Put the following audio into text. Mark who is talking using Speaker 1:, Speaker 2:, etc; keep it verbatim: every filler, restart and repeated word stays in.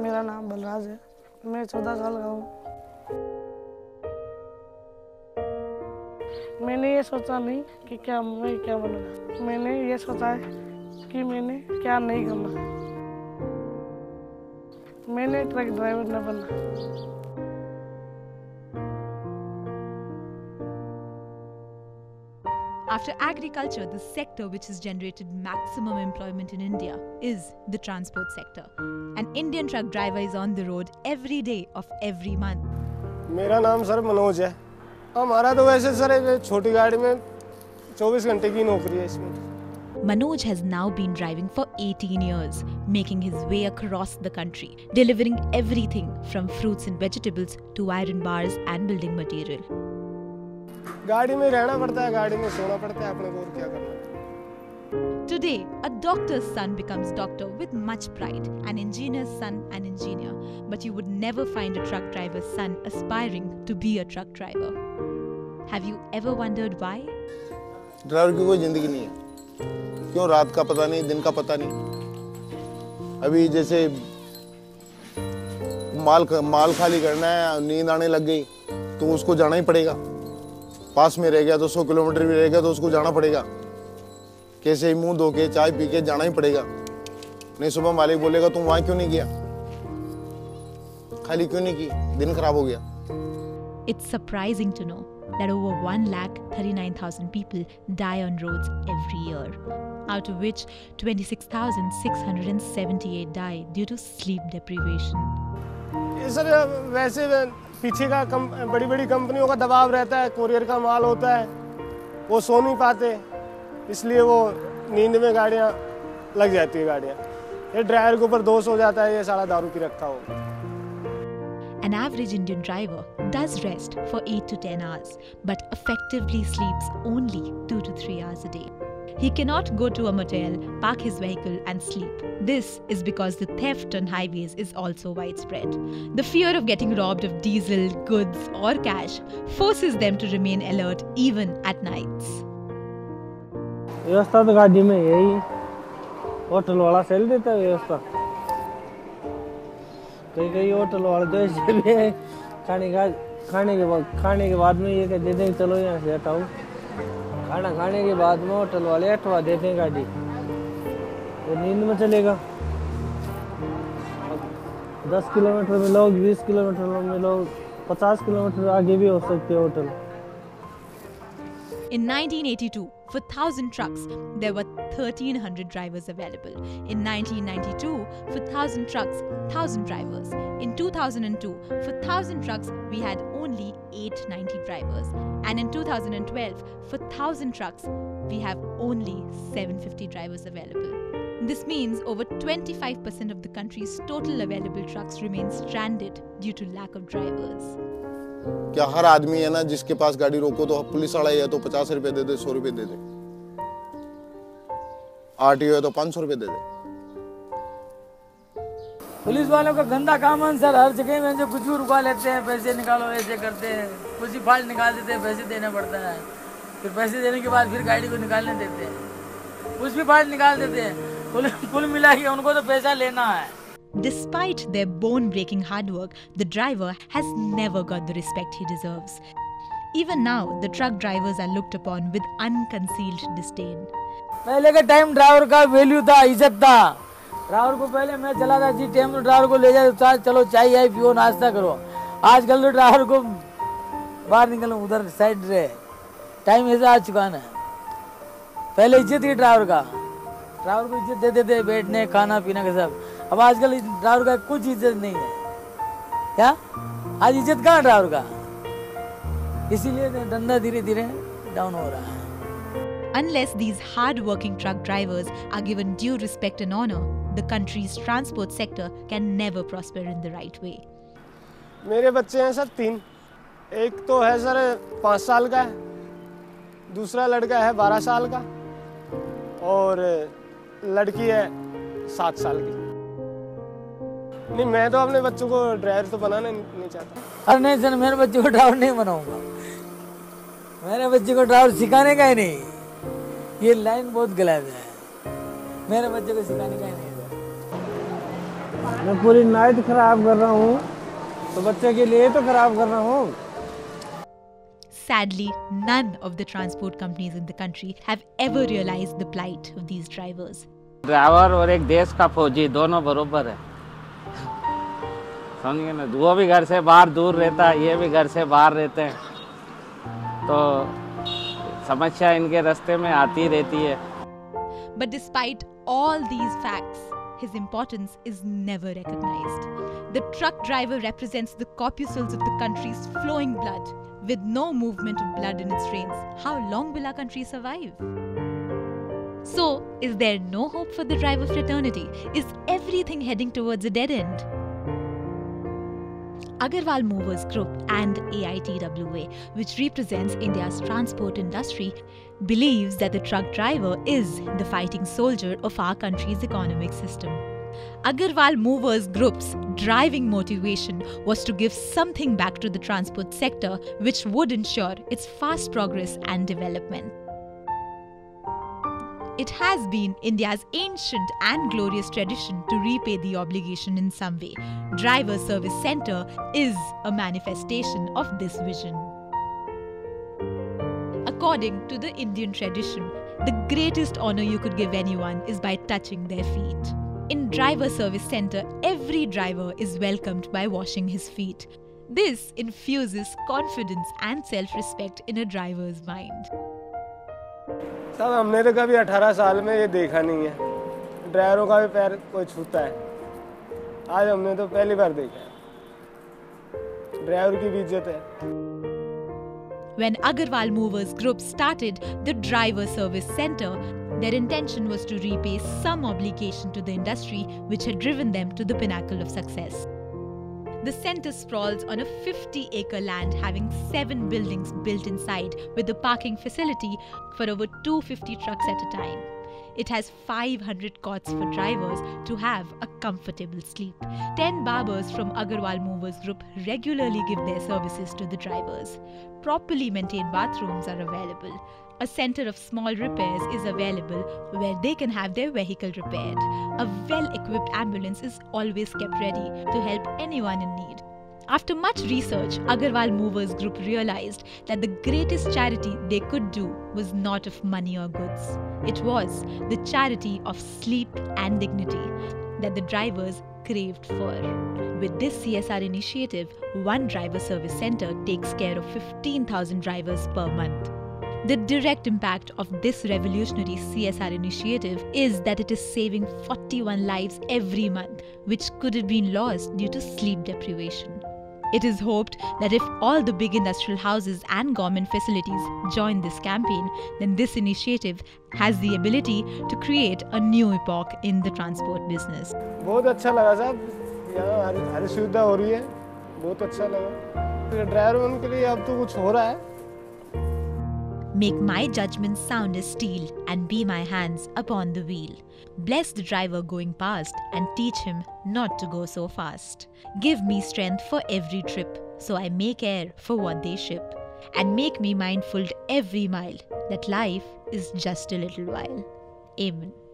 Speaker 1: मेरा नाम बलराज है, मैं चौदह साल का हूँ। मैंने ये सोचा नहीं कि क्या मैं क्या बनूंगा, मैंने ये सोचा है कि मैंने क्या नहीं करना, मैंने ट्रक ड्राइवर न बनना।
Speaker 2: After agriculture, the sector which has generated maximum employment in India is the transport sector. An Indian truck driver is on the road every day of every month.
Speaker 3: मेरा नाम सर मनोज है। हमारा तो वैसे sir छोटी गाड़ी में चौबीस घंटे की नौकरी है इसमें।
Speaker 2: Manoj has now been driving for eighteen years, making his way across the country, delivering everything from fruits and vegetables to iron bars and building material.
Speaker 3: गाड़ी में रहना पड़ता है, गाड़ी में सोना पड़ता है, अपने को और क्या करना।
Speaker 2: Today, a doctor's son becomes doctor with much pride, an engineer's son an engineer, but you would never find a truck driver's son aspiring to be a truck driver. Have you ever wondered why?
Speaker 4: Driver की कोई जिंदगी नहीं है। क्यों? रात का पता नहीं, दिन का पता नहीं। अभी जैसे माल माल खाली करना है, नींद आने लग गई तो उसको जाना ही पड़ेगा। पास में रह गया तो सौ किलोमीटर भी रह गया तो उसको जाना पड़ेगा। कैसे ही मुंह धो के चाय पी के जाना ही पड़ेगा। नहीं सुबह मालिक बोलेगा तुम वहां क्यों नहीं गया, खाली क्यों नहीं की, दिन खराब हो गया।
Speaker 2: It's surprising to know that over one lakh thirty-nine thousand people die on roads every year, out of which twenty-six thousand six hundred seventy-eight die due to sleep deprivation.
Speaker 3: ये सर वैसे पीछे का कम बड़ी बड़ी कंपनियों का दबाव रहता है, कोरियर का माल होता है, वो सो नहीं पाते, इसलिए वो नींद में गाड़ियाँ लग जाती है गाड़ियाँ। ये ड्राइवर के ऊपर दोष हो जाता है, ये सारा दारू पी रखा हो।
Speaker 2: An average Indian driver does rest for eight to ten hours, but effectively sleeps only two to three hours a day. He cannot go to a motel, park his vehicle and sleep. This is because the theft on highways is also widespread. The fear of getting robbed of diesel, goods or cash forces them to remain alert even at nights.
Speaker 5: व्यवस्था तो गाड़ी में यही hotel वाला cell देता है व्यवस्था। कई कई होटल वाले तो ऐसे भी है, खाने का खाने के बाद खाने के बाद में ये कह देते हैं चलो यहाँ से हटाओ, खाना खाने के बाद में होटल वाले हटवा देते हैं गाड़ी, तो नींद में चलेगा। दस किलोमीटर में लोग, बीस किलोमीटर में लोग, पचास किलोमीटर आगे भी हो सकते हैं hotel.
Speaker 2: In nineteen eighty-two, for one thousand trucks, there were thirteen hundred drivers available. In nineteen ninety-two, for one thousand trucks, one thousand drivers. In two thousand two, for one thousand trucks, we had only eight hundred ninety drivers. And in two thousand twelve, for one thousand trucks, we have only seven hundred fifty drivers available. This means over twenty-five percent of the country's total available trucks remain stranded due to lack of drivers.
Speaker 4: क्या हर आदमी है ना जिसके पास गाड़ी रोको तो police वाला है तो पचास रुपए दे दे, सौ रुपए दे दे, आरटीओ है तो पाँच सौ रुपए दे दे।
Speaker 5: पुलिस वालों का गंदा काम है सर, हर जगह में जो कुछ भी रुका लेते हैं, पैसे निकालो ऐसे करते हैं, कुछ ही फाल्ट निकाल देते हैं, पैसे देना पड़ता है, फिर पैसे देने के बाद फिर गाड़ी को निकालने देते हैं, कुछ भी फाल्ट निकाल देते हैं, कुल कुल मिला के उनको तो पैसा लेना है।
Speaker 2: Despite their bone-breaking hard work, the driver has never got the respect he deserves. Even now, the truck drivers are looked upon with unconcealed disdain.
Speaker 5: पहले के टाइम ड्राइवर का वैल्यू था, इज्जत था। ड्राइवर को पहले मैं चलाता थी, टाइम तो ड्राइवर को ले जाए, चलो चाय आई पियो, नाश्ता करो। आजकल तो ड्राइवर को बाहर निकलो, उधर साइड रहे, टाइम ऐसा आ चुका है। पहले इज्जत थी ड्राइवर का, ड्राइवर को इज्जत देते थे, बैठने खाना पीना का सब। अब आजकल ड्राइवर का कुछ इज्जत नहीं है। क्या आज इज्जत कहाँ ड्राइवर का? इसीलिए धंधा धीरे धीरे डाउन हो रहा है।
Speaker 2: Unless these hard-working truck drivers are given due respect and honor, the country's transport sector can never prosper in the right way.
Speaker 3: मेरे बच्चे हैं सर तीन, एक तो है सर पाँच साल का है, दूसरा लड़का है बारह साल का और लड़की है सात साल की। नहीं, मैं तो अपने बच्चों को ड्राइवर तो बनाना नहीं चाहता।
Speaker 5: अरे नहीं सर, मेरे बच्चे को ड्राइवर नहीं बनाऊंगा, मेरे बच्चे को ड्राइवर सिखाने का ही नहीं, ये लाइन बहुत गलत है, मेरे बच्चे को सिखाने का ही नहीं।
Speaker 3: मैं पूरी नाइट खराब कर रहा हूँ, तो बच्चे के लिए तो खराब कर रहा हूँ।
Speaker 2: Sadly, none of the transport companies in the country have ever realized the plight of these drivers.
Speaker 6: Driver और एक देश का फौजी दोनों बरोबर है, समझिए ना। वो भी घर से बाहर दूर रहता है, ये भी घर से बाहर रहते हैं, तो समस्या इनके रास्ते में आती रहती है।
Speaker 2: But despite all these facts, his importance is never recognized. The truck driver represents the corpuscles of the country's flowing blood. With no movement of blood in its veins, how long will our country survive? So, is there no hope for the driver fraternity? Is everything heading towards a dead end? Agarwal Movers Group and A I T W A, which represents India's transport industry, believes that the truck driver is the fighting soldier of our country's economic system. Agarwal Movers Group's driving motivation was to give something back to the transport sector, which would ensure its fast progress and development. It has been India's ancient and glorious tradition to repay the obligation in some way. Driver Service Centre is a manifestation of this vision. According to the Indian tradition, the greatest honor you could give anyone is by touching their feet. In Driver Service Centre, every driver is welcomed by washing his feet. This infuses confidence and self-respect in a driver's mind.
Speaker 3: साहब हमने तो कभी अठारह साल में ये देखा नहीं है, ड्राइवरों का भी पैर कोई छूता है। आज हमने तो पहली बार देखा है, ड्राइवर की भी इज्जत है।
Speaker 2: When Agarwal Movers Group started the Driver Service Centre, their intention was to repay some obligation to the industry which had driven them to the pinnacle of success. The centre sprawls on a fifty acre land having seven buildings built inside with a parking facility for over two hundred fifty trucks at a time. It has five hundred cots for drivers to have a comfortable sleep. ten barbers from Agarwal Movers Group regularly give their services to the drivers. Properly maintained bathrooms are available. A centre of small repairs is available where they can have their vehicle repaired. A well-equipped ambulance is always kept ready to help anyone in need. After much research, Agarwal Movers Group realized that the greatest charity they could do was not of money or goods. It was the charity of sleep and dignity that the drivers craved for. With this C S R initiative, one driver service centre takes care of fifteen thousand drivers per month. The direct impact of this revolutionary C S R initiative is that it is saving forty-one lives every month, which could have been lost due to sleep deprivation. It is hoped that if all the big industrial houses and government facilities join this campaign, then this initiative has the ability to create a new epoch in the transport business.
Speaker 3: बहुत अच्छा लगा साहब, यहाँ हर हर सुविधा हो रही है, बहुत अच्छा लगा। ड्राइवर के लिए अब तो कुछ हो रहा है।
Speaker 2: Make my judgment sound as steel and be my hands upon the wheel. Bless the driver going past and teach him not to go so fast. Give me strength for every trip so I make air for what they ship. And make me mindful every mile that life is just a little while. Amen.